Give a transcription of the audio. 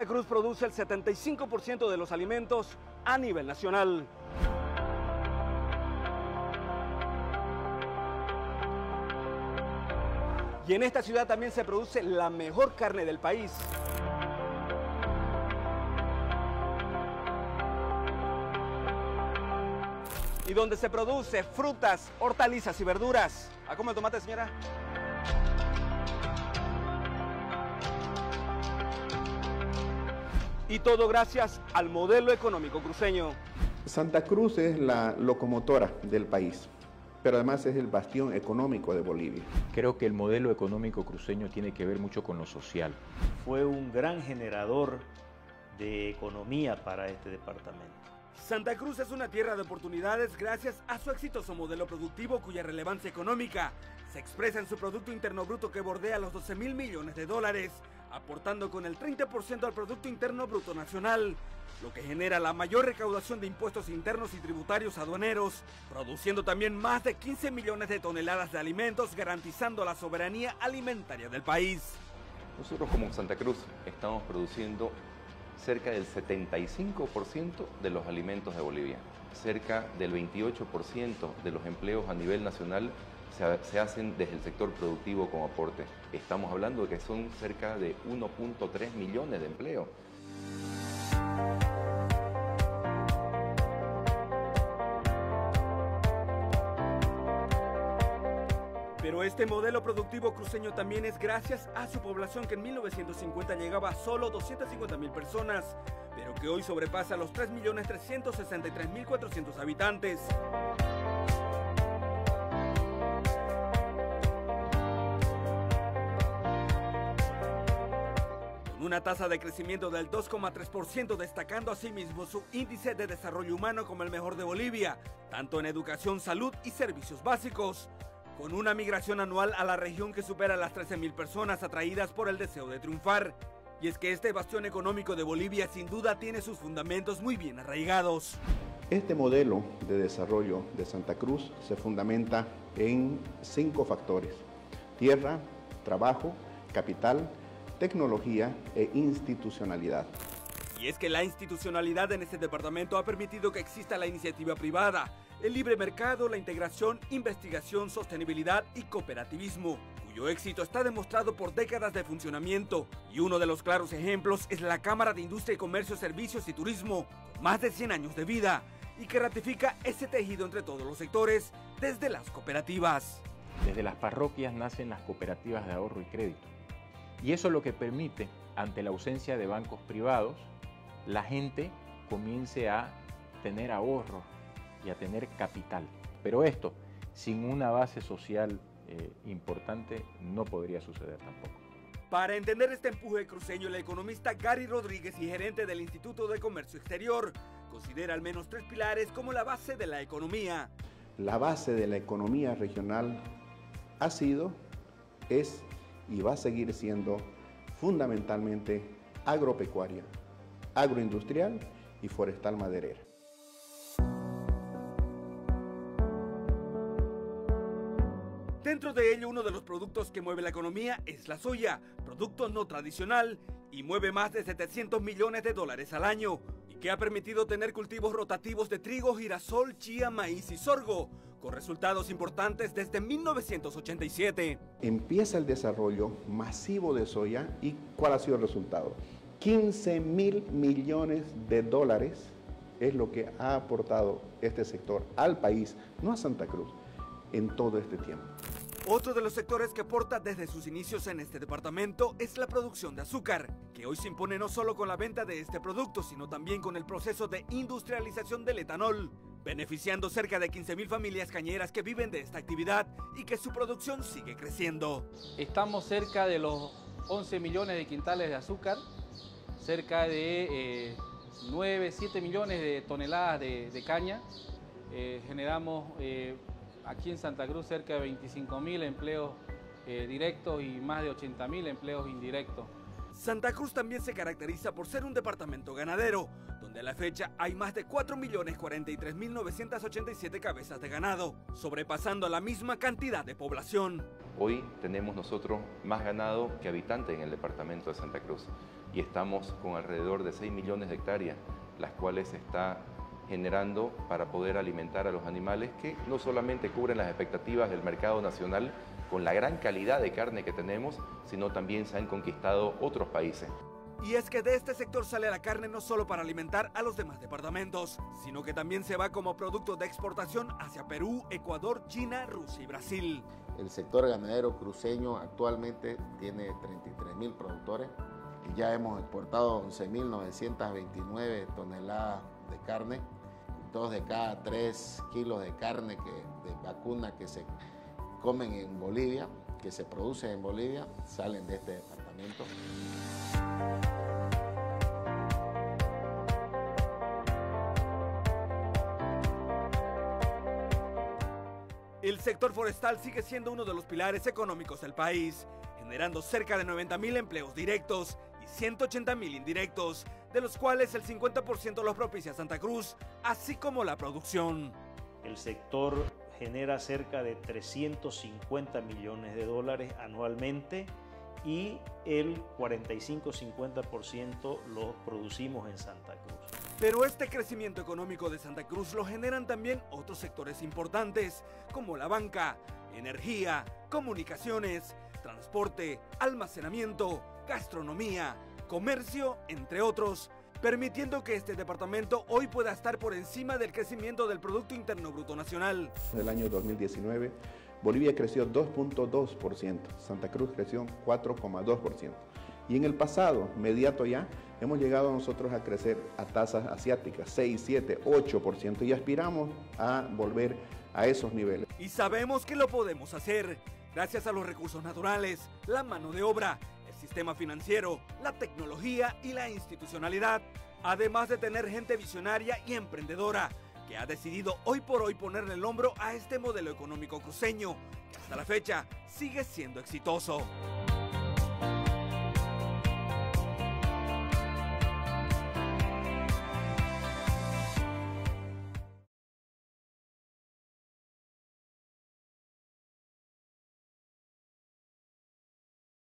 Santa Cruz produce el 75% de los alimentos a nivel nacional. Y en esta ciudad también se produce la mejor carne del país. Y donde se produce frutas, hortalizas y verduras. ¿A cómo el tomate, señora? Y todo gracias al modelo económico cruceño. Santa Cruz es la locomotora del país, pero además es el bastión económico de Bolivia. Creo que el modelo económico cruceño tiene que ver mucho con lo social. Fue un gran generador de economía para este departamento. Santa Cruz es una tierra de oportunidades gracias a su exitoso modelo productivo cuya relevancia económica se expresa en su Producto Interno Bruto que bordea los 12.000 millones de dólares, aportando con el 30% al Producto Interno Bruto Nacional, lo que genera la mayor recaudación de impuestos internos y tributarios aduaneros, produciendo también más de 15 millones de toneladas de alimentos, garantizando la soberanía alimentaria del país. Nosotros como Santa Cruz estamos produciendo cerca del 75% de los alimentos de Bolivia. Cerca del 28% de los empleos a nivel nacional se hacen desde el sector productivo como aporte. Estamos hablando de que son cerca de 1.3 millones de empleos. Pero este modelo productivo cruceño también es gracias a su población que en 1950 llegaba a solo 250.000 personas, pero que hoy sobrepasa los 3.363.400 habitantes. Con una tasa de crecimiento del 2,3%, destacando asimismo su índice de desarrollo humano como el mejor de Bolivia, tanto en educación, salud y servicios básicos, con una migración anual a la región que supera las 13.000 personas atraídas por el deseo de triunfar. Y es que este bastión económico de Bolivia sin duda tiene sus fundamentos muy bien arraigados. Este modelo de desarrollo de Santa Cruz se fundamenta en 5 factores: tierra, trabajo, capital, tecnología e institucionalidad. Y es que la institucionalidad en este departamento ha permitido que exista la iniciativa privada, el libre mercado, la integración, investigación, sostenibilidad y cooperativismo, cuyo éxito está demostrado por décadas de funcionamiento. Y uno de los claros ejemplos es la Cámara de Industria y Comercio, Servicios y Turismo, con más de 100 años de vida, y que ratifica ese tejido entre todos los sectores, desde las cooperativas. Desde las parroquias nacen las cooperativas de ahorro y crédito. Y eso es lo que permite, ante la ausencia de bancos privados, la gente comience a tener ahorros y a tener capital. Pero esto, sin una base social importante, no podría suceder tampoco. Para entender este empuje cruceño, el economista Gary Rodríguez y gerente del Instituto de Comercio Exterior considera al menos 3 pilares como la base de la economía. La base de la economía regional ha sido, es y va a seguir siendo fundamentalmente agropecuaria, agroindustrial y forestal maderera. Dentro de ello, uno de los productos que mueve la economía es la soya, producto no tradicional y mueve más de 700 millones de dólares al año y que ha permitido tener cultivos rotativos de trigo, girasol, chía, maíz y sorgo, con resultados importantes desde 1987. Empieza el desarrollo masivo de soya y ¿cuál ha sido el resultado? 15.000 millones de dólares es lo que ha aportado este sector al país, no a Santa Cruz, en todo este tiempo. Otro de los sectores que aporta desde sus inicios en este departamento es la producción de azúcar, que hoy se impone no solo con la venta de este producto, sino también con el proceso de industrialización del etanol, beneficiando cerca de 15.000 familias cañeras que viven de esta actividad y que su producción sigue creciendo. Estamos cerca de los 11 millones de quintales de azúcar, cerca de 9, 7 millones de toneladas de caña. Generamos aquí en Santa Cruz cerca de 25.000 empleos directos y más de 80.000 empleos indirectos. Santa Cruz también se caracteriza por ser un departamento ganadero, donde a la fecha hay más de 4.043.987 cabezas de ganado, sobrepasando la misma cantidad de población. Hoy tenemos nosotros más ganado que habitantes en el departamento de Santa Cruz y estamos con alrededor de 6 millones de hectáreas, las cuales se está generando para poder alimentar a los animales que no solamente cubren las expectativas del mercado nacional con la gran calidad de carne que tenemos, sino también se han conquistado otros países. Y es que de este sector sale la carne no solo para alimentar a los demás departamentos, sino que también se va como producto de exportación hacia Perú, Ecuador, China, Rusia y Brasil. El sector ganadero cruceño actualmente tiene 33.000 productores y ya hemos exportado 11.929 toneladas de carne. 2 de cada 3 kilos de carne de vacuna que se comen en Bolivia, que se producen en Bolivia, salen de este departamento. El sector forestal sigue siendo uno de los pilares económicos del país, generando cerca de 90.000 empleos directos y 180.000 indirectos, de los cuales el 50% los propicia Santa Cruz, así como la producción. El sector genera cerca de 350 millones de dólares anualmente y el 45-50% lo producimos en Santa Cruz. Pero este crecimiento económico de Santa Cruz lo generan también otros sectores importantes, como la banca, energía, comunicaciones, transporte, almacenamiento, gastronomía, comercio, entre otros, permitiendo que este departamento hoy pueda estar por encima del crecimiento del Producto Interno Bruto Nacional. En el año 2019, Bolivia creció 2.2%, Santa Cruz creció 4.2%. Y en el pasado, inmediato ya, hemos llegado nosotros a crecer a tasas asiáticas, 6, 7, 8%, y aspiramos a volver a esos niveles. Y sabemos que lo podemos hacer, gracias a los recursos naturales, la mano de obra, el sistema financiero, la tecnología y la institucionalidad, además de tener gente visionaria y emprendedora, que ha decidido hoy por hoy ponerle el hombro a este modelo económico cruceño, que hasta la fecha sigue siendo exitoso.